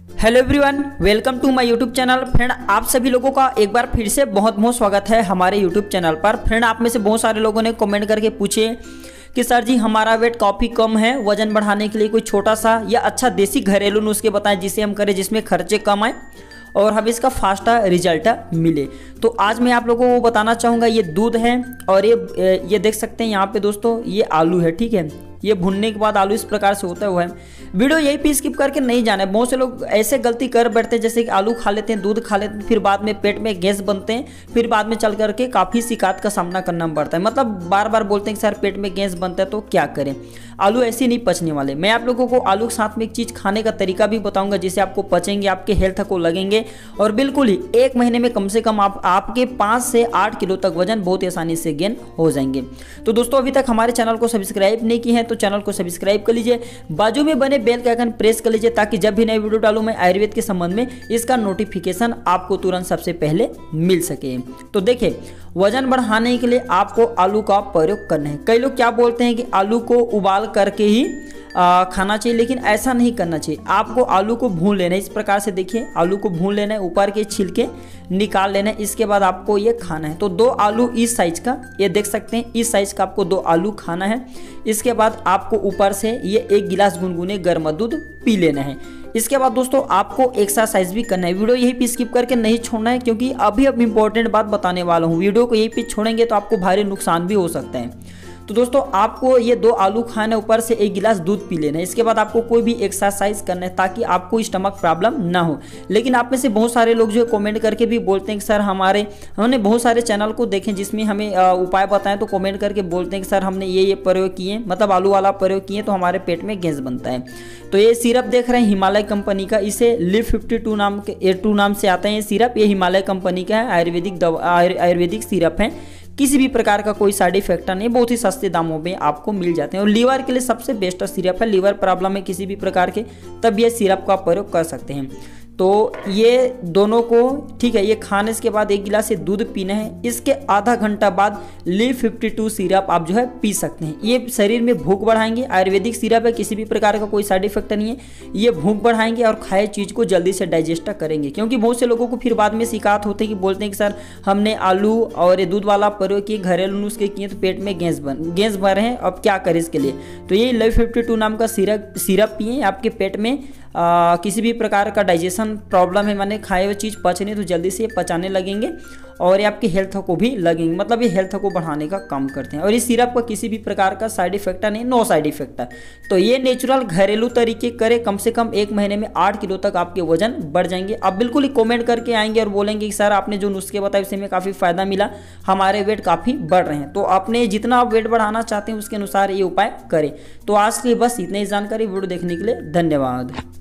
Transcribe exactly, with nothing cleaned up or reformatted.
Hello everyone, welcome to my YouTube channel. Friend, आप सभी लोगों का एक बार फिर से बहुत बहुत स्वागत है हमारे यूट्यूब चैनल पर। फ्रेंड, आप में से बहुत सारे लोगों ने कमेंट करके पूछे कि सर जी हमारा वेट काफ़ी कम है, वजन बढ़ाने के लिए कोई छोटा सा या अच्छा देसी घरेलू नुस्खे बताएं जिसे हम करें जिसमें खर्चे कम आए और हमें इसका फास्ट रिजल्ट मिले। तो आज मैं आप लोगों को बताना चाहूँगा, ये दूध है और ये ये देख सकते हैं यहाँ पे दोस्तों, ये आलू है। ठीक है, ये भुनने के बाद आलू इस प्रकार से होता हुआ है। वीडियो यही पे स्किप करके नहीं जाना है। बहुत से लोग ऐसे गलती कर बैठते हैं जैसे कि आलू खा लेते हैं, दूध खा लेते हैं, फिर बाद में पेट में गैस बनते हैं, फिर बाद में चल करके काफ़ी शिकायत का सामना करना पड़ता है। मतलब बार बार बोलते हैं कि सर पेट में गैस बनता है, तो क्या करें। आलू ऐसे नहीं पचने वाले। मैं आप लोगों को आलू के साथ में एक चीज़ खाने का तरीका भी बताऊंगा जिससे आपको पचेंगे, आपके हेल्थ को लगेंगे और बिल्कुल ही एक महीने में कम से कम आप आपके पाँच से आठ किलो तक वजन बहुत आसानी से गेन हो जाएंगे। तो दोस्तों, अभी तक हमारे चैनल को सब्सक्राइब नहीं की है तो चैनल को सब्सक्राइब कर लीजिए, बाजू में बने बेल का आइकन प्रेस कर लीजिए ताकि जब भी नई वीडियो डालूं मैं आयुर्वेद के संबंध में, इसका नोटिफिकेशन आपको तुरंत सबसे पहले मिल सके। तो देखिए, वजन बढ़ाने के लिए आपको आलू का प्रयोग करना है। कई लोग क्या बोलते हैं कि आलू को उबाल करके ही आ, खाना चाहिए, लेकिन ऐसा नहीं करना चाहिए। आपको आलू को भून लेना है। इस प्रकार से देखिए, आलू को भून लेना है, ऊपर के छिलके निकाल लेना है, इसके बाद आपको ये खाना है। तो दो आलू इस साइज का, ये देख सकते हैं इस साइज का आपको दो आलू खाना है। इसके बाद आपको ऊपर से ये एक गिलास गुनगुने गर्म दूध पी लेना है। इसके बाद दोस्तों आपको एक्सरसाइज भी करना है। वीडियो यही पे स्किप करके नहीं छोड़ना है क्योंकि अभी अब इंपॉर्टेंट बात बताने वाला हूँ। वीडियो को यही पे छोड़ेंगे तो आपको भारी नुकसान भी हो सकता है। तो दोस्तों, आपको ये दो आलू खाना है, ऊपर से एक गिलास दूध पी लेना है। इसके बाद आपको कोई भी एक्सरसाइज करना है ताकि आपको स्टमक प्रॉब्लम ना हो। लेकिन आप में से बहुत सारे लोग जो कमेंट करके भी बोलते हैं कि सर हमारे हमने बहुत सारे चैनल को देखें जिसमें हमें उपाय बताएं, तो कमेंट करके बोलते हैं कि सर हमने ये ये प्रयोग किए, मतलब आलू वाला प्रयोग किए तो हमारे पेट में गैस बनता है। तो ये सिरप देख रहे हैं हिमालय कंपनी का, इसे लिव फिफ्टी टू नाम के ए टू नाम से आता है ये सिरप। ये हिमालय कंपनी का है, आयुर्वेदिक दवा आयुर्वेदिक सिरप है। किसी भी प्रकार का कोई साइड इफेक्ट नहीं, बहुत ही सस्ते दामों में आपको मिल जाते हैं और लीवर के लिए सबसे बेस्ट सिरप है। लीवर प्रॉब्लम है किसी भी प्रकार के, तब ये सिरप का प्रयोग कर सकते हैं। तो ये दोनों को, ठीक है, ये खाने के बाद एक गिलास से दूध पीना है। इसके आधा घंटा बाद लिव फिफ्टी टू सिरप आप जो है पी सकते हैं। ये शरीर में भूख बढ़ाएंगे, आयुर्वेदिक सिरप है, किसी भी प्रकार का कोई साइड इफेक्ट नहीं है। ये भूख बढ़ाएंगे और खाए चीज़ को जल्दी से डाइजेस्ट करेंगे। क्योंकि बहुत से लोगों को फिर बाद में शिकायत होती है कि बोलते हैं कि सर हमने आलू और ये दूध वाला प्रयोग किए, घरेलू नुस्खे किए तो पेट में गैस बन गैस भर रहे हैं, अब क्या करें इसके लिए। तो ये लिव फिफ्टी टू नाम का सिरप सिरप पिए। आपके पेट में आ, किसी भी प्रकार का डाइजेशन प्रॉब्लम है, माने खाए हुए चीज़ पच नहीं तो जल्दी से ये पचाने लगेंगे और ये आपकी हेल्थ को भी लगेंगे। मतलब ये हेल्थ को बढ़ाने का काम करते हैं और इस सिरप का किसी भी प्रकार का साइड इफेक्ट नहीं, नो साइड इफेक्ट है। तो ये नेचुरल घरेलू तरीके करें, कम से कम एक महीने में आठ किलो तक आपके वजन बढ़ जाएंगे। आप बिल्कुल ही कमेंट करके आएंगे और बोलेंगे कि सर आपने जो नुस्खे बताए उससे हमें काफ़ी फायदा मिला, हमारे वेट काफ़ी बढ़ रहे हैं। तो आपने जितना आप वेट बढ़ाना चाहते हैं उसके अनुसार ये उपाय करें। तो आज की बस इतनी ही जानकारी। वीडियो देखने के लिए धन्यवाद।